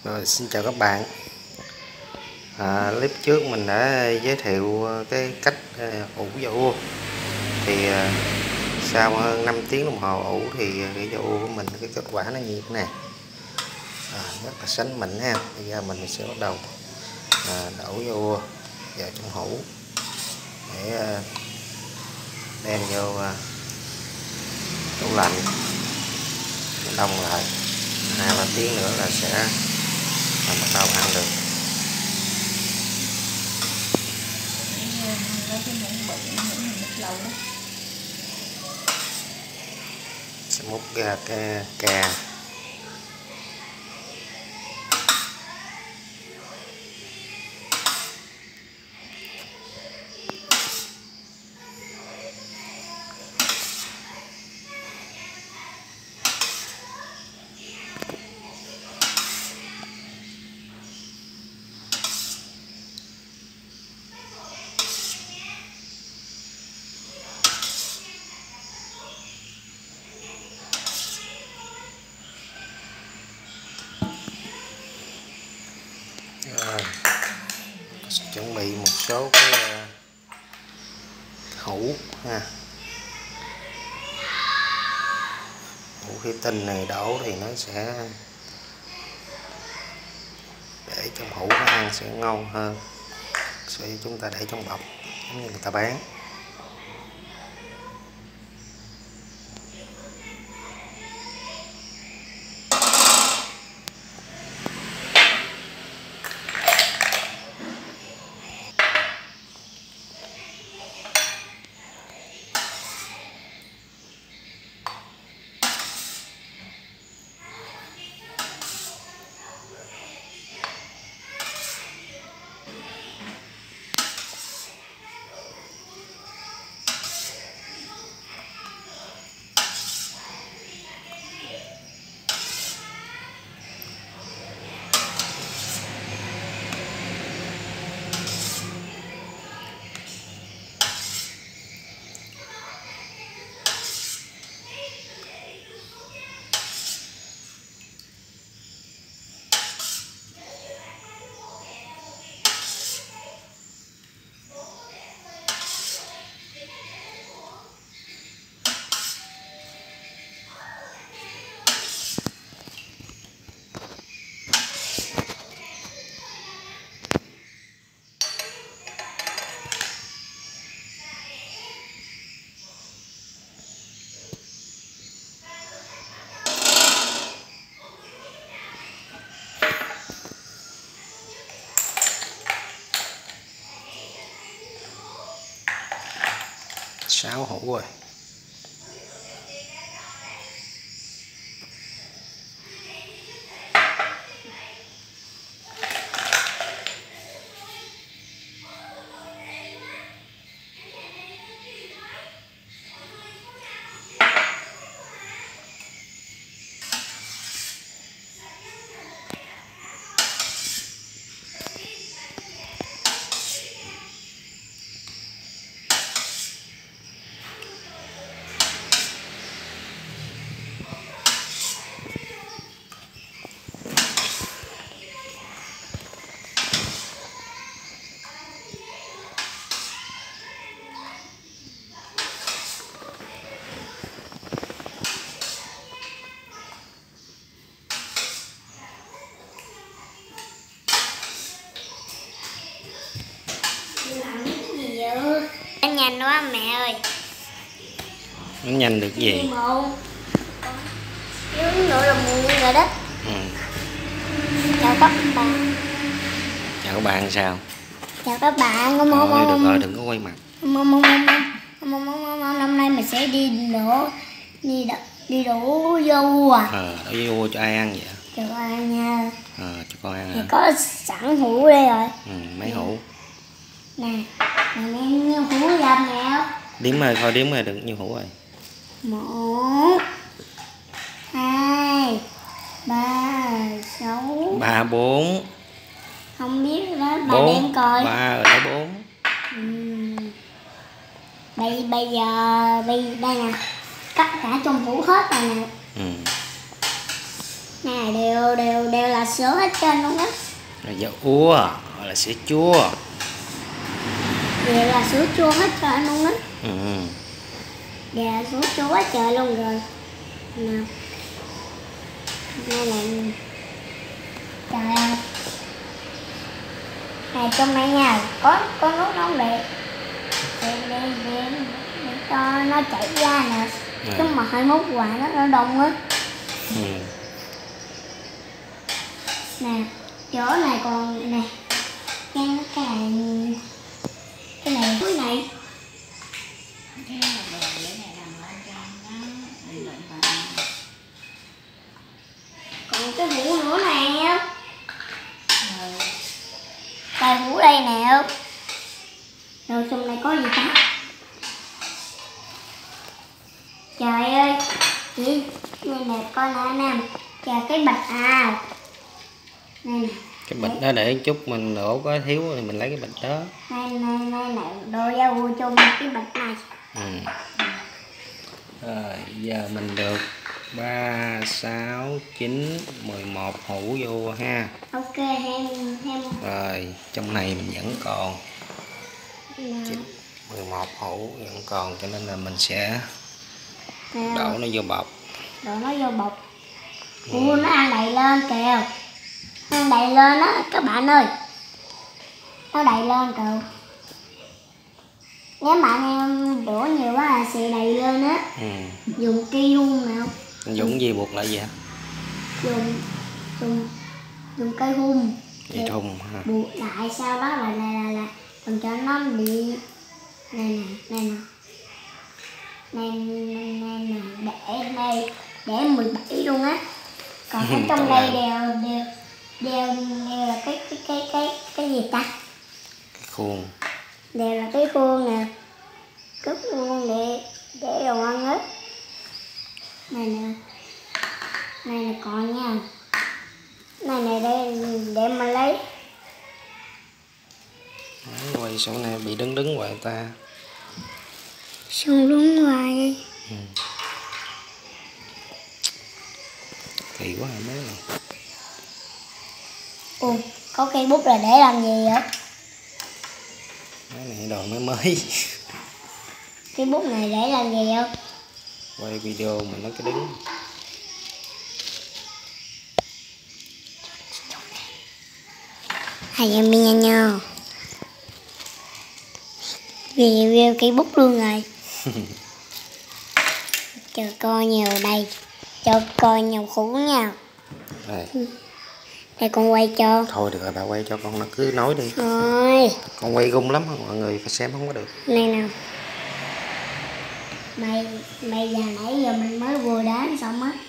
Rồi, xin chào các bạn. Clip trước mình đã giới thiệu cái cách ủ dầu thì sau hơn 5 tiếng đồng hồ ủ thì cái dầu của mình cái kết quả nó như thế này, rất là sánh mịn ha. Bây giờ mình sẽ bắt đầu đổ dầu vào trong hũ để đem vô tủ lạnh đông lại 2-3 tiếng nữa là sẽ bắt đầu ăn được. Sẽ múc ra cái cà rồi. Chuẩn bị một số cái hũ ha. Hũ thủy tinh này đổ thì nó sẽ để trong hũ nó ăn sẽ ngon hơn so với chúng ta để trong bọc giống như người ta bán. Sáu hũ rồi. Nhanh quá mẹ ơi. Nó nhanh được gì? Nướng nữa là muộn rồi đó. Chào các bạn. Chào các bạn sao? Chào các bạn. Được rồi, đừng có quay mặt. Năm nay mình sẽ đi đổ dâu Đổ dâu cho ai ăn vậy? Cho con ăn nha. Cho con ăn hả? Có sẵn hũ đây rồi. Mấy hũ? Nè, nhiêu hũ ra mẹ. Đếm rồi, thôi đếm rồi, được nhiêu hũ rồi? 1 2 3 6 3 4. Không biết đó, bà đem coi. 3 rồi đó 4. Bây giờ đây nè, cắt cả trong hũ hết rồi nè. Nè, đều là sữa hết trơn luôn á. Rồi dầu ua, gọi là sữa chua. Đều là sữa chua hết trơn luôn á. Đều là sữa chua hết trời luôn rồi. Nào. Đây là trời ơi. Này trong đây nha, có nước nóng để cho nó chảy ra nè. Chứ mà 21 quả nó đông á. Nè, chỗ này còn nè. Cái này cái này còn cái hũ nữa nè. Cái hũ đây nè. Rồi trong này có gì ta? Trời ơi, chị đây nè, coi nè nè. Trời, cái bịch à. Đây nè. Cái bịch đó để chút mình đổ có thiếu thì mình lấy cái bịch đó. Này đồ gia vị chung cái bịch này. Rồi giờ mình được 3, 6, 9, 11 hũ vô ha. Ok, hem. Rồi trong này mình vẫn còn 11 hũ vẫn còn, cho nên là mình sẽ đổ nó vô bọc. Đổ nó vô bọc. Nó ăn đầy lên kìa. Nó ăn đầy lên á các bạn ơi. Nó đầy lên kìa. Nếu bạn em đổ nhiều quá là sẽ đầy lên á. Dùng cây hun nào. Dùng gì buộc lại vậy? Dùng cây hun. Dây thun ha. Buộc lại sau đó là còn cho nó bị này để 17 luôn á. Còn ở trong đây đều là cái gì ta? Cái khuôn. Đều là cái khuôn nè. Cái khuôn để đồ ăn á. Này nè còn nha. Này để mà lấy. Quay xuống này bị đứng hoài ta. Xong đứng hoài. Kỳ quá hả mấy này. Có cây bút là để làm gì vậy? Cái này đồ mới. Cái bút này để làm gì vậy? Quay video mà nó cái đứng. Hai em mình nhau. Review cây bút luôn rồi. Chờ coi nhiều đây. Cho coi nhiều hũ nha. Đây. Đây con quay cho. Thôi được rồi, bà quay cho con, nó cứ nói đi. Thôi. Con quay gung lắm, mọi người phải xem không có được. Này nào. Bây giờ nãy giờ mình mới vừa đánh xong á.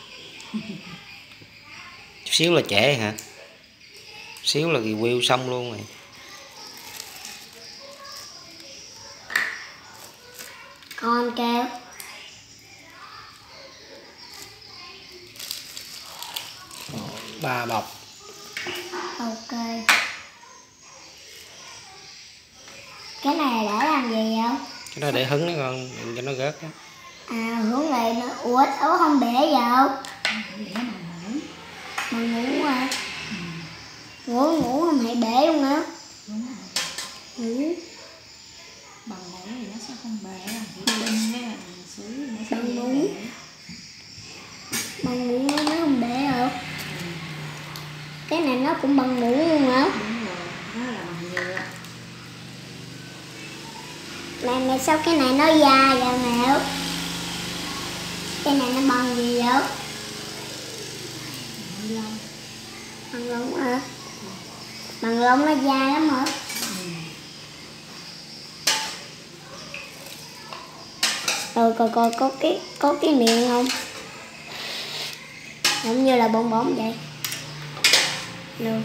Chút xíu là trễ hả? Chút xíu là review xong luôn rồi. Con kêu. Ba bọc. Ok. Cái này để làm gì vậy? Cái đó để hứng đó con, đừng cho nó rớt á. Hướng này nó ủa không bể vậy? Để bằng ngủ hả? Ngủ không hãy bể luôn hả? Đúng rồi. Bằng ngủ thì nó sẽ không bể, đinh với bằng sứ nó sẽ Bằng ngủ. bể. Bằng ngủ nó không bể hả? Cái này nó cũng bằng ngủ luôn hả? Đúng rồi, nó là bằng nhựa. Mẹ sao cái này nó da vậy mẹ? Cái này nó bằng gì vậy? Bằng lông. Bằng lông hả? Bằng lông nó da lắm hả? Rồi coi có cái miệng không? Giống như là bong bóng vậy. Được.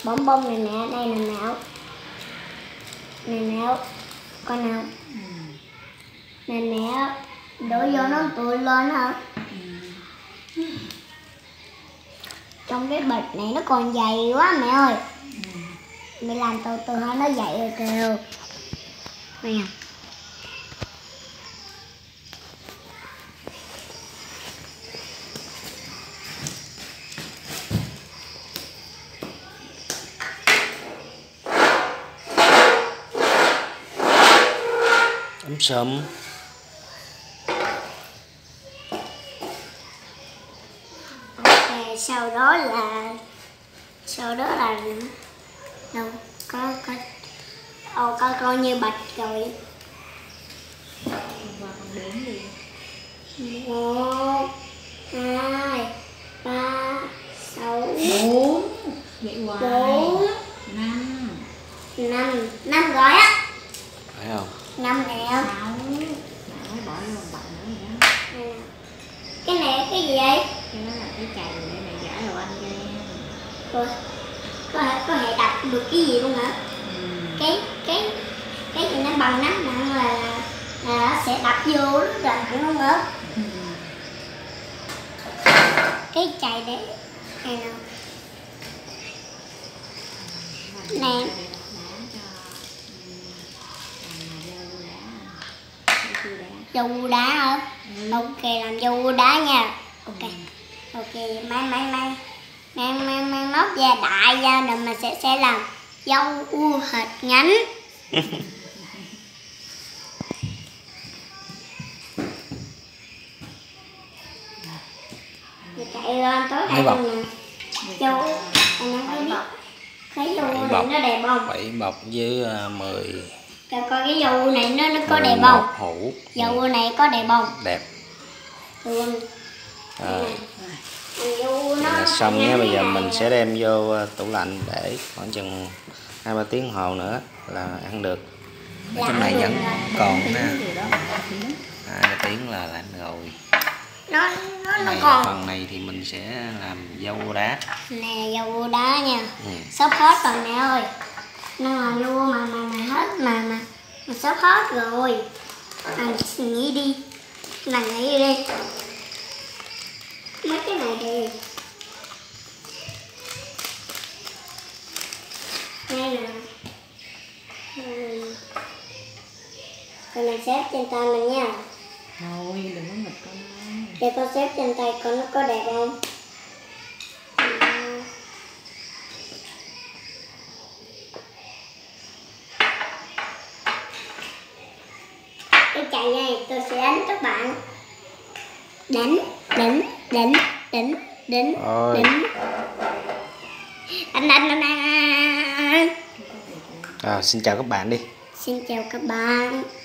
bông bông này nè, đây là nào. Nè nào, con nào. Nè nè, đổ vô nó tụi lên hả? Trong cái bịch này nó còn dày quá mẹ ơi. Mẹ làm từ từ hả, nó dày rồi kìa. Nè. Sớm. Ok, sau đó là đâu có coi như bạch rồi. Qua con đếm đi. 1 2 3 6 4. Vậy hoài. 4 5 5 rồi á. Phải không? 5 nè. 6. Mẹ bỏ vô một bọc nữa rồi đó. Cái này cái gì vậy? Cái đó là cái chày để mẹ giả đồ ăn cho em. Rồi. Có thể đập được cái gì luôn hả? Cái gì nó bằng nắm nặng là nó sẽ đập vô rất là nặng luôn hả? Cái chày để này nào. Nè. Dầu đá hả? Ok, làm dầu đá nha. Ok, mang móc ra đại ra rồi mình sẽ làm dâu hệt nhánh. Chạy lên tối đây luôn nè. Dâu anh thấy dâu này nó đẹp không? 7 bọc với 10. Coi cái dâu này nó có đẹp không? Hũ. Dâu này có đẹp không? Đẹp. Rồi. Xong nhé, bây giờ mình sẽ đem vô tủ lạnh để khoảng chừng 2-3 tiếng hồ nữa là ăn được. Cái này vẫn còn nè. 2-3 tiếng là lạnh rồi. Nó này, còn. phần này thì mình sẽ làm dâu đá. Nè dâu đá nha. Sắp hết rồi mẹ ơi. Nó làm vô mà hết mà sắp hết rồi. Nghĩ đi. Nghĩ đi. Mấy cái này thì đây nè. Con này xếp trên tay mình nha. Thôi đừng có nghịch con ơi. Để con xếp trên tay con nó có đẹp không? Cái chạy này tôi sẽ đánh các bạn. Đánh. Xin chào các bạn đi. Xin chào các bạn.